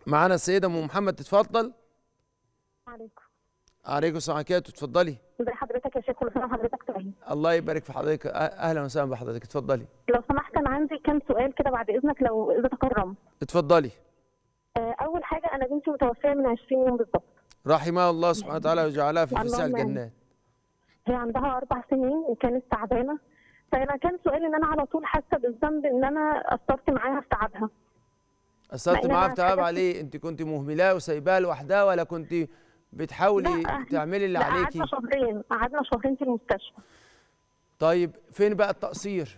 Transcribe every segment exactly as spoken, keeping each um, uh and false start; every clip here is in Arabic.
معانا السيدة ام محمد، تتفضل. عليكم. عليكم السلام ورحمة الله، تتفضلي. ازي حضرتك يا شيخ؟ كل سنه وحضرتك طيب. الله يبارك في حضرتك، اهلا وسهلا بحضرتك، اتفضلي. لو سمحت انا عندي كام سؤال كده بعد اذنك لو اذا تكرمت. اتفضلي. اول حاجه انا بنتي متوفيه من عشرين يوم بالظبط. رحمها الله سبحانه وتعالى وجعلها في فسيح الجنات. هي عندها اربع سنين وكانت تعبانه، فانا كان سؤالي ان انا على طول حاسه بالذنب ان انا قصرت معاها في تعبها. قصرت معاها في تعبها ليه؟ انت كنت مهملاه وسايباها لوحدها ولا كنت بتحاولي تعملي اللي عليكي؟ قعدنا شهرين قعدنا شهرين في المستشفى. طيب فين بقى التقصير؟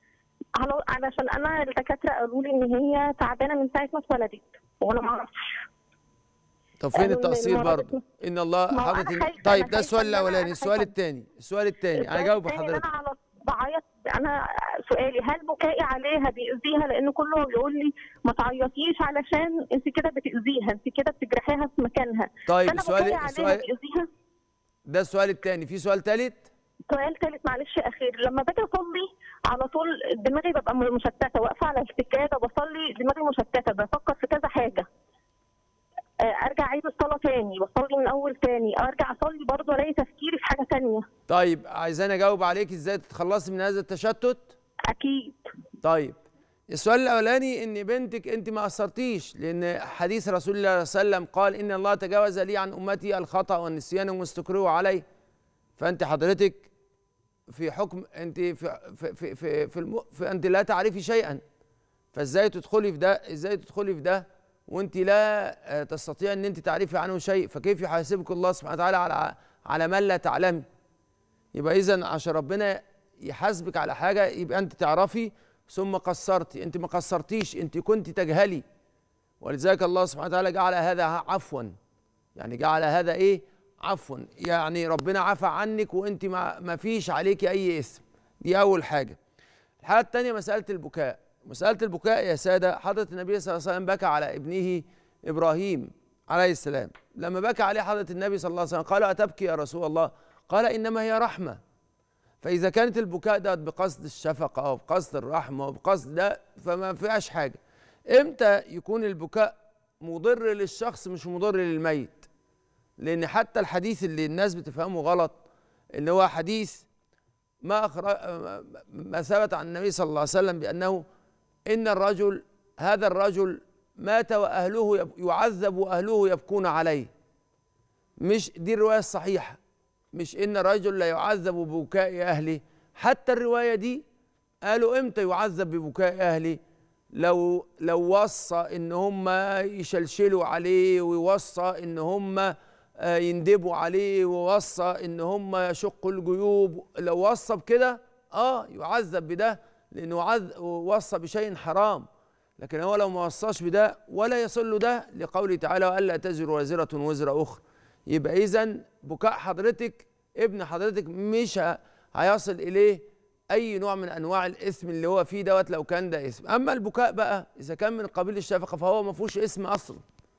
علشان انا الدكاتره قالوا لي ان هي تعبانه من ساعه ما اتولدت وانا ما اعرفش. طب فين التقصير برضه؟ ان الله حاطط. طيب ده السؤال الاولاني، السؤال الثاني، السؤال الثاني انا جاوب حضرتك. انا على بعيط، انا سؤالي هل بكائي عليها بيأذيها؟ لان كله بيقول لي ما تعيطيش علشان انت كده بتأذيها، انت كده بتجرحيها في مكانها. طيب السؤال السؤال بيأذيها؟ ده السؤال الثاني، في سؤال ثالث؟ سؤال ثالث معلش اخير. لما باجي اصلي على طول دماغي ببقى مشتته، واقفه على السجاده بصلي دماغي مشتته، بفكر في كذا حاجه. ارجع اعيد الصلاه تاني، بصلي من اول تاني، ارجع اصلي برضه الاقي تفكيري في حاجه تانيه. طيب عايزاني اجاوب عليك ازاي تتخلصي من هذا التشتت؟ اكيد. طيب السؤال الاولاني ان بنتك انت ما قصرتيش، لان حديث رسول الله صلى الله عليه وسلم قال ان الله تجاوز لي عن امتي الخطا والنسيان وما استكرهوا عليه. فانت حضرتك في حكم انت في في في في, في, الم... في انت لا تعرفي شيئا، فازاي تدخلي في ده؟ ازاي تدخلي في ده وانت لا تستطيع ان انت تعرفي عنه شيء؟ فكيف يحاسبك الله سبحانه وتعالى على على ما لا تعلمي؟ يبقى اذا عشان ربنا يحاسبك على حاجه يبقى انت تعرفي ثم قصرتي. انت ما قصرتيش، انت كنت تجهلي، ولذلك الله سبحانه وتعالى جعل هذا عفوا، يعني جعل هذا ايه؟ عفوا، يعني ربنا عفى عنك وانت ما ما فيش عليكي اي اثم. دي اول حاجه. الحاجه الثانيه مساله البكاء. مسألة البكاء يا سادة، حضرة النبي صلى الله عليه وسلم بكى على ابنه إبراهيم عليه السلام. لما بكى عليه حضرة النبي صلى الله عليه وسلم قال أتبكي يا رسول الله؟ قال إنما هي رحمة. فإذا كانت البكاء ده بقصد الشفقة أو بقصد الرحمة أو بقصد ده فما فيهاش حاجة. إمتى يكون البكاء مضر للشخص مش مضر للميت؟ لأن حتى الحديث اللي الناس بتفهمه غلط اللي هو حديث ما أخرج ما ثبت عن النبي صلى الله عليه وسلم بأنه إن الرجل هذا الرجل مات وأهله يعذب وأهله يبكون عليه. مش دي الرواية الصحيحة، مش إن الرجل لا يعذب ببكاء أهله. حتى الرواية دي قالوا إمتى يعذب ببكاء أهله؟ لو لو وصى إن هم يشلشلوا عليه، ويوصى إن هم يندبوا عليه، ووصى إن هم يشقوا الجيوب، لو وصى بكده آه يعذب بده لأنه وصى بشيء حرام. لكن هو لو ما وصاش بده ولا يصل له ده لقوله تعالى وألا تزر وازرة وزر أخرى. يبقى إذن بكاء حضرتك ابن حضرتك مش هيصل إليه أي نوع من أنواع الإثم اللي هو فيه دوت لو كان ده إثم. أما البكاء بقى إذا كان من قبيل الشفقة فهو ما فيهوش إثم أصلا.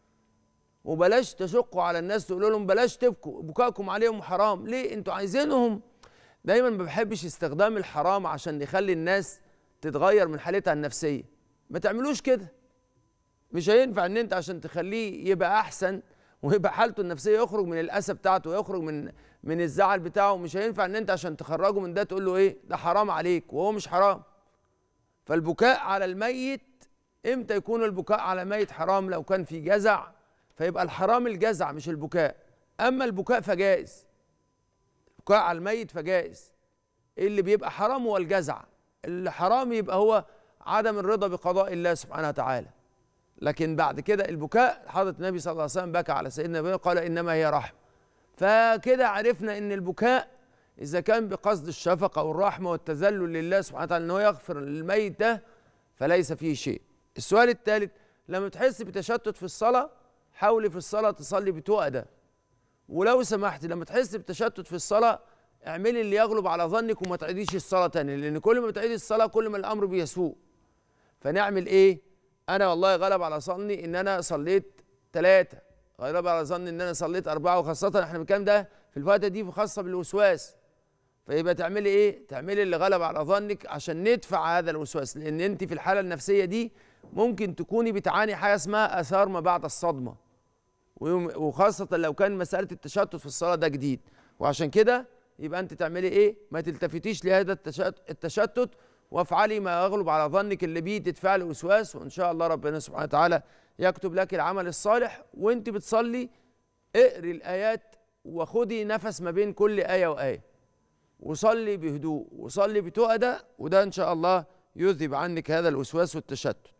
وبلاش تشقوا على الناس تقولوا لهم بلاش تبكوا، بكاءكم عليهم حرام. ليه؟ أنتوا عايزينهم. دايما ما بحبش استخدام الحرام عشان يخلي الناس تتغير من حالتها النفسيه. ما تعملوش كده. مش هينفع ان انت عشان تخليه يبقى احسن ويبقى حالته النفسيه يخرج من الاسى بتاعته ويخرج من من الزعل بتاعه، مش هينفع ان انت عشان تخرجه من ده تقول له ايه ده حرام عليك وهو مش حرام. فالبكاء على الميت امتى يكون البكاء على الميت حرام؟ لو كان في جزع فيبقى الحرام الجزع مش البكاء. اما البكاء فجائز، البكاء على الميت فجائز. اللي بيبقى حرام هو الجزع، اللي حرام يبقى هو عدم الرضا بقضاء الله سبحانه وتعالى. لكن بعد كده البكاء حضرة النبي صلى الله عليه وسلم بكى على سيدنا ابراهيم قال انما هي رحمه. فكده عرفنا ان البكاء اذا كان بقصد الشفقه والرحمه والتذلل لله سبحانه وتعالى ان هو يغفر للميت ده فليس فيه شيء. السؤال الثالث، لما تحس بتشتت في الصلاه حاولي في الصلاه تصلي بتؤدى. ولو سمحت لما تحس بتشتت في الصلاه اعملي اللي يغلب على ظنك وما تعيديش الصلاه تاني، لان كل ما تعيدي الصلاه كل ما الامر بيسوء. فنعمل ايه؟ انا والله غلب على ظني ان انا صليت ثلاثه، غلب على ظني ان انا صليت اربعه، وخاصه احنا بنتكلم ده في الفتره دي خاصه بالوسواس. فيبقى تعملي ايه؟ تعملي اللي غلب على ظنك عشان ندفع هذا الوسواس، لان انت في الحاله النفسيه دي ممكن تكوني بتعاني حاجه اسمها اثار ما بعد الصدمه، وخاصه لو كان مساله التشتت في الصلاه ده جديد. وعشان كده يبقى انت تعملي ايه؟ ما تلتفتيش لهذا التشتت، وافعلي ما يغلب على ظنك اللي بيه تدفعي وسواس، وان شاء الله ربنا سبحانه وتعالى يكتب لك العمل الصالح. وانت بتصلي اقري الايات وخدي نفس ما بين كل ايه وايه، وصلي بهدوء وصلي بتؤدى، وده ان شاء الله يذهب عنك هذا الوسواس والتشتت.